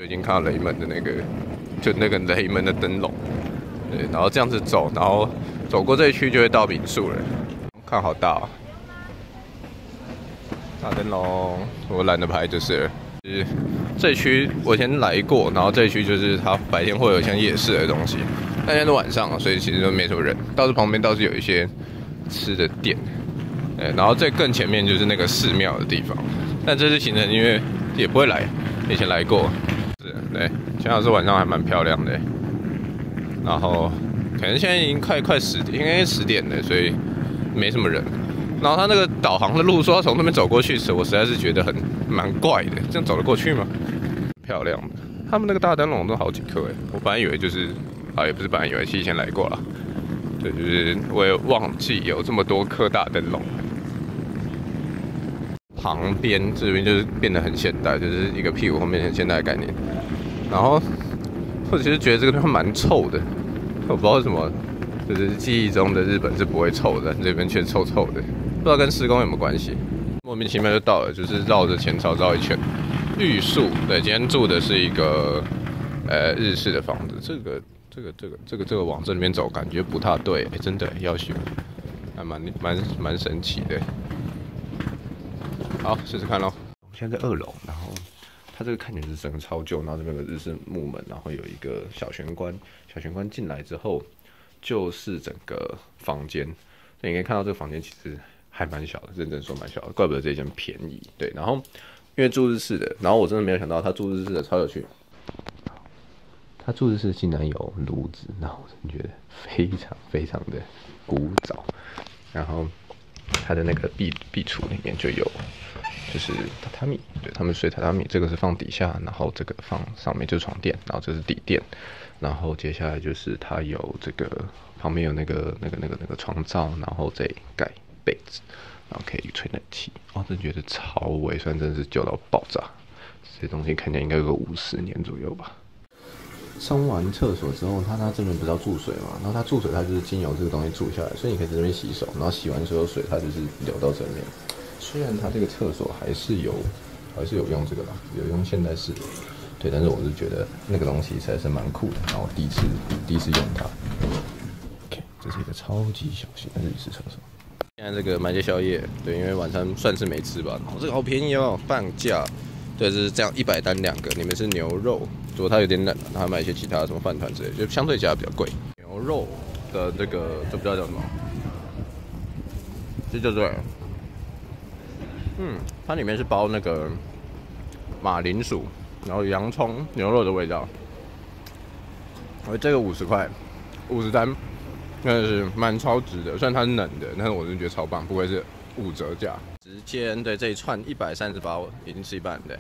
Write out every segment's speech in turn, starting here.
已经看到雷门的那个，就那个雷门的灯笼，对，然后这样子走，然后走过这一区就会到民宿了。看好大哦，大灯笼，我懒得拍就是了。就是这一区我以前来过，然后这一区就是它白天会有像夜市的东西，但现在都晚上了，所以其实都没什么人。倒是旁边倒是有一些吃的店，然后在更前面就是那个寺庙的地方。但这次行程因为也不会来，以前来过，是对。前老师晚上还蛮漂亮的，然后可能现在已经快10点，应该10点了，所以没什么人。然后他那个导航的路说要从那边走过去时，我实在是觉得蛮怪的，这样走得过去吗？漂亮的，他们那个大灯笼都好几颗哎，我本来以为就是也不是本来以为，其实以前来过了。对，就是我也忘记有这么多颗大灯笼。旁边这边就是变得很现代，就是一个屁股后面很现代的概念。然后我其实觉得这个地方蛮臭的，我不知道为什么，就是记忆中的日本是不会臭的，这边却臭臭的，不知道跟施工有没有关系。莫名其妙就到了，就是绕着前朝绕一圈。玉树，对，今天住的是一个日式的房子，这个往这里面走感觉不太对，真的要修，还蛮神奇的。好，试试看咯。我们现在在2楼，然后它这个看起来是整个超旧，然后这边有个日式木门，然后有一个小玄关。小玄关进来之后，就是整个房间。所以你可以看到这个房间其实还蛮小的，认真说蛮小的，怪不得这间便宜。对，然后因为住日式的，然后我真的没有想到他住日式的超有趣。他住日式竟然有炉子，然后我真的觉得非常的古早。然后他的那个壁橱里面就有。就是榻榻米，对，他们睡榻榻米，这个是放底下，然后这个放上面就是床垫，然后这是底垫，然后接下来就是它有这个旁边有那个床罩，然后再盖被子，然后可以吹冷气。哦，真觉得超微酸，真的是旧到爆炸。这些东西看起来应该有个50年左右吧。冲完厕所之后，它这边不是要注水嘛？然后它注水，它就是经由这个东西注下来，所以你可以在这边洗手，然后洗完所有水，它就是流到这边。虽然它这个厕所还是有用这个啦，有用现代式的，对，但是我是觉得那个东西实在是蛮酷的，然后第一次用它。OK， 这是一个超级小型的日式厕所。现在这个买些宵夜，对，因为晚上算是没吃吧，这个好便宜哦，半价。对，就是这样100单2个，里面是牛肉，如果它有点冷，然后还买一些其他什么饭团之类的，就相对价比较贵。牛肉的这个这不知道叫什么，这叫做。它里面是包那个马铃薯，然后洋葱、牛肉的味道。而这个50块，50单，真的是蛮超值的。虽然它是冷的，但是我真的觉得超棒，不愧是5折价。直接对这一串138，已经吃一半对。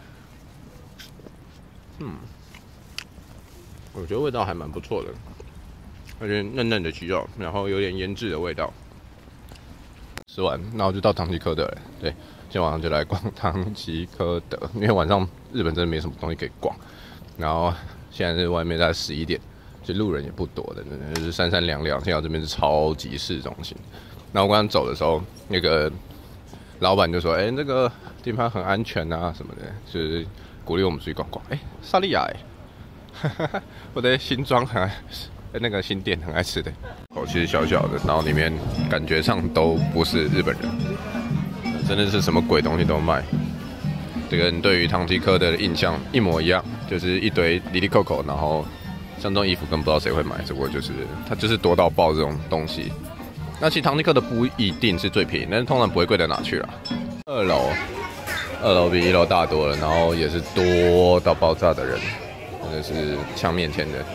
我觉得味道还蛮不错的，而且嫩嫩的鸡肉，然后有点腌制的味道。吃完，然后就到唐吉诃德了。对，今天晚上就来逛唐吉诃德，因为晚上日本真的没什么东西可以逛。然后现在是外面大概11点，就路人也不多的，真的就是三三两两。现在这边是超级市中心。然后我刚刚走的时候，那个老板就说：“这个地方很安全啊什么的，就是鼓励我们出去逛逛。”萨莉亚，我的新庄很爱，那个新店很爱吃的。其实小小的，然后里面感觉上都不是日本人，真的是什么鬼东西都卖。这个人对于唐吉诃德的印象一模一样，就是一堆里里扣扣，然后像这种衣服更不知道谁会买，只不过就是它就是多到爆这种东西。那其实唐吉诃德不一定是最便宜，但是通常不会贵到哪去啦。2楼比1楼大多了，然后也是多到爆炸的人，真的是抢面前的。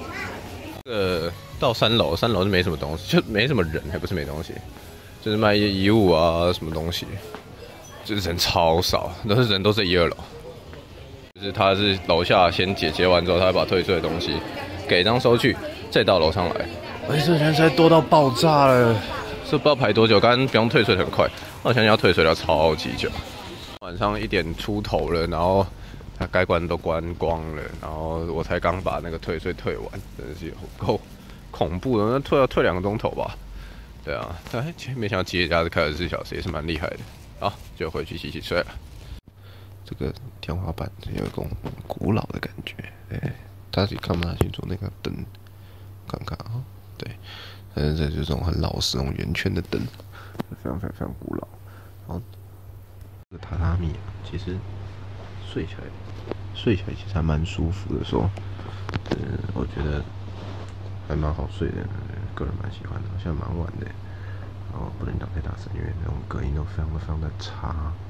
到3楼就没什么东西，就没什么人，还不是没东西，就是卖一些衣物啊，什么东西，就是人超少，人都是1、2楼，就是他是楼下先结完之后，他会把退税的东西给张收据，再到楼上来，而且这人实在多到爆炸了，是不知道排多久，刚刚不用退税很快，我相信要退税要超级久，晚上1点出头了，然后他该关都关光了，然后我才刚把那个退税退完，真的是够恐怖的，那退2个钟头吧。对啊，没想到企业家是开了24小时，也是蛮厉害的。好，就回去洗洗睡了。 这个天花板有一种古老的感觉，大家看不太清楚那个灯，看看啊，对，但是这就是这种很老式那种圆圈的灯，非常古老。然后这个榻榻米啊，其实睡起来其实还蛮舒服的，说，我觉得还蛮好睡的，个人蛮喜欢的，现在蛮晚的，然后不能讲太大声，因为那种隔音都非常的差。